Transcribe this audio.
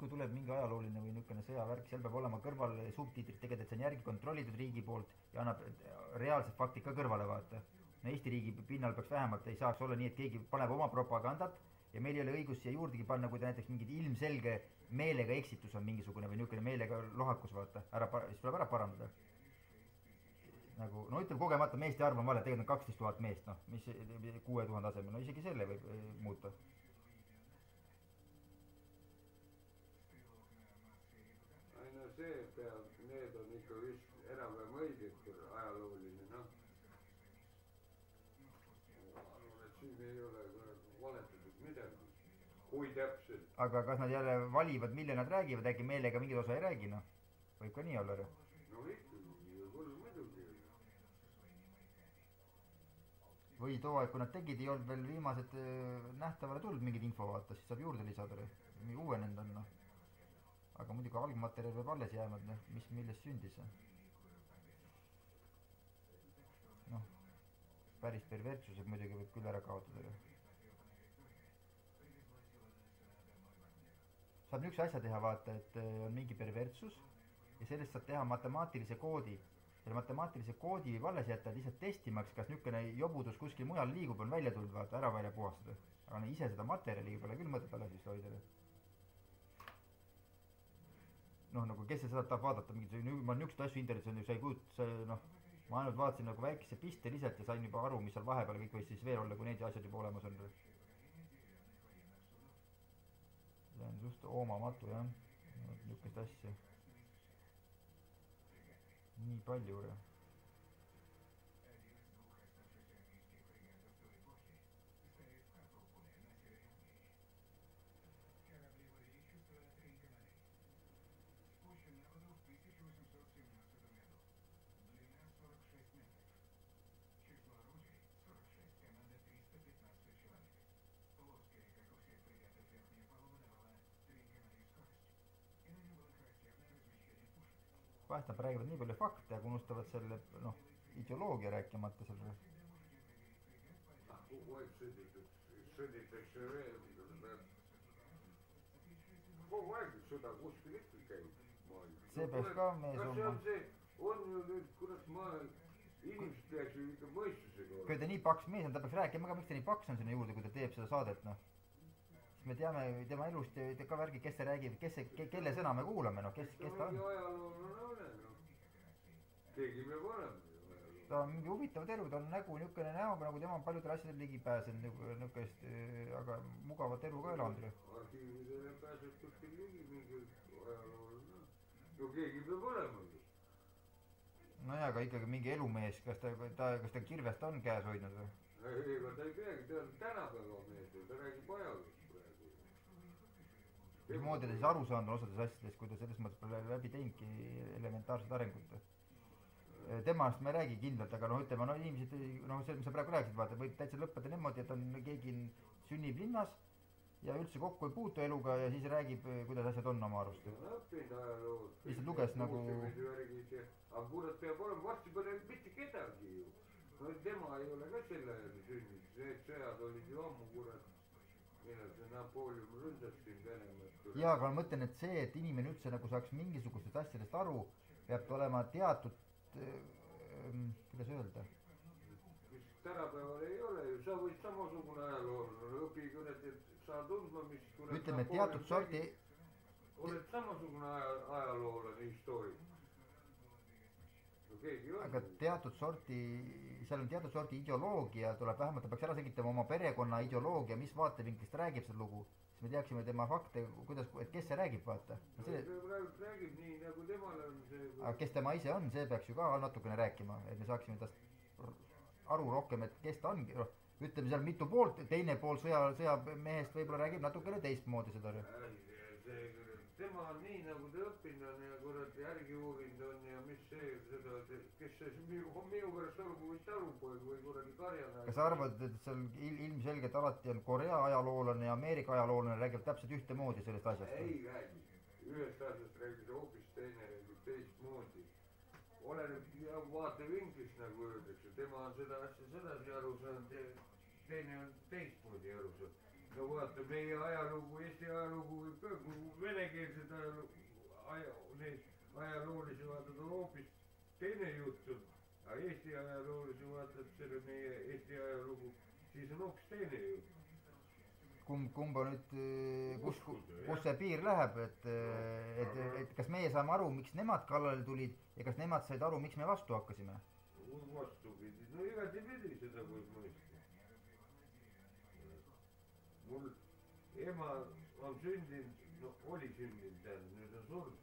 kui tuleb mingi ajalooline või niisugune sõjavärk, seal peab olema kõrval subtiitrid tegelikult, et see on järgi kontrollitud riigi poolt ja annab reaalsed faktid ka kõrvale vaata. No Eesti riigi pinnal peaks vähemalt ei saaks olla nii, et keegi paneb oma propagandat ja meil ei ole õigus siia juurdegi panna, kui ta näiteks mingid ilmselge meelega eksitus on mingisugune või niisugune meelega lohakus vaata, siis tuleb ära parandada. Nagu, no ütleme kogemata meeste arv on vale, tegelikult on 12 000 meest, noh, mis 6000 asemel, no isegi selle võib muuta. No see peab, need on ikka vist enam-vähem õiged ajalooline, noh. Siin ei ole valetatud midagi, kui täpselt. Aga kas nad jälle valivad, mille nad räägivad, äkki meelega mingid osa ei räägi, noh? Võib ka nii olla, ära? No ikkagi, võib-olla muidugi. Või too aeg, kui nad tegid, ei olnud veel viimased nähtavale tulnud mingid info vaata, siis saab juurde lisada, mingi uuenend on, noh. Aga muidugi algmaterjal võib alles jäämad, millest sündis. Noh, päris pervertsused muidugi võib küll ära kaotada. Saab niisuguse asja teha, vaata, et on mingi pervertsus ja sellest saab teha matemaatilise koodi. Selle matemaatilise koodi võib alles jätta lihtsalt testimaks, kas niisugune jobudus kuskil mujal liigub, on välja tulnud, vaata, ära välja puhastada. Aga ise seda materjali pole küll mõtet alles vist hoida. Noh, nagu kes seda tahab vaadata, ma niisugust asju internetis sa ei kujuta, noh, ma ainult vaatasin nagu väikese piste lihtsalt ja sain juba aru, mis seal vahepeal kõik võis siis veel olla, kui need asjad juba olemas on. See on just oomamatu, jah, niisugust asja. Nii palju, jah. Vahest nad räägivad nii palju fakte, aga unustavad selle, noh, ideoloogia rääkimata selle. Kogu aeg sõditakse veel, kogu aeg sõda kuskil ikka käib. See peaks ka mees olema. On ju nüüd, kurat ma, inimesed peaks ju ikka mõistusega olla. Kui ta nii paks mees on, ta peaks rääkima ka, miks ta nii paks on sinna juurde, kui ta teeb seda saadet, noh. Me teame tema elust ja ka värgi, kes see räägib, kelle sõna me kuulame, noh, kes ta on. Keegi peab olema. Ta on mingi huvitav elu, ta on nägu niisugune näoga, nagu tema on paljudel asjadel ligi pääsenud, niisugust, aga mugavat elu ka elanud. Arhiividele pääseb kuskil ligi mingi ajalool, no keegi peab olema. Nojah, aga ikkagi mingi elumees, kas ta kirvest on käes hoidnud või? Ega ta ei peagi, ta on tänapäeva mees, ta räägib ajalust. Mismoodi ta siis aru saanud osades asjadest, kui ta selles mõttes pole läbi teinudki elementaarset arengut. Temast ma ei räägi kindlalt, aga noh, ütleme, no inimesed, noh, see, mis sa praegu rääkisid, vaata, võib täitsa lõppeda niimoodi, et on keegi sünnib linnas ja üldse kokku ei puutu eluga ja siis räägib, kuidas asjad on oma arust. Õppinud ajalood. Lihtsalt luges nagu... Aga kurat peab olema, varsti pole mitte kedagi ju. No tema ei ole ka selle sünninud, need sõjad olid ju ammu kurat. Millal see Napoleon ründas siin Venemaad. Jaa, aga ma mõtlen, et see, et inimene üldse nagu saaks mingisugustest asjadest aru, peab olema teatud, kuidas öelda? Tänapäeval ei ole ju, sa võid samasugune ajalool, õpi kurat, et saa tundma, mis kurat... Ütleme, et teatud sorti... Oled samasugune ajaloolane historik. No keegi on. Aga teatud sorti, seal on teatud sorti ideoloogia, tuleb vähemalt, ta peaks ära selgitama oma perekonna ideoloogia, mis vaatevinklist räägib seda lugu, siis me teaksime tema fakte, kuidas, et kes see räägib, vaata. See räägib nii, nagu temal on see... Aga kes tema ise on, see peaks ju ka natukene rääkima, et me saaksime tast aru rohkem, et kes ta ongi. Ütleme seal mitu poolt, teine pool sõjamehest võib-olla räägib natukene teistmoodi seda. Tema on nii, nagu ta õppinud on ja kurat järgi uurinud on ja mis see, seda, kes see minu pärast aru, kui võite arupoeg või kuradi karjana. Kas sa arvad, et seal ilmselgelt alati on Korea ajaloolane ja Ameerika ajaloolane räägib täpselt ühtemoodi sellest asjast? Ei räägi. Ühest asjast räägib hoopis teine, räägib teistmoodi. Oleneb vaatevinklist, nagu öeldakse. Tema on seda asja sedasi aru saanud, teine on teistmoodi aru saanud. no vaata meie ajalugu, Eesti ajalugu võib ka, kui venekeelsed ajalugu, neid ajaloolisi vaatad on hoopis teine jutt on, aga Eesti ajaloolisi vaatad selle meie Eesti ajalugu, siis on hoopis teine jutt. Kumba nüüd, kus see piir läheb, et kas meie saame aru, miks nemad kallale tulid ja kas nemad said aru, miks me vastu hakkasime? Vastupidi, no igatipidi seda võib mõista. Mul ema on sündinud, no oli sündinud, nüüd on surnud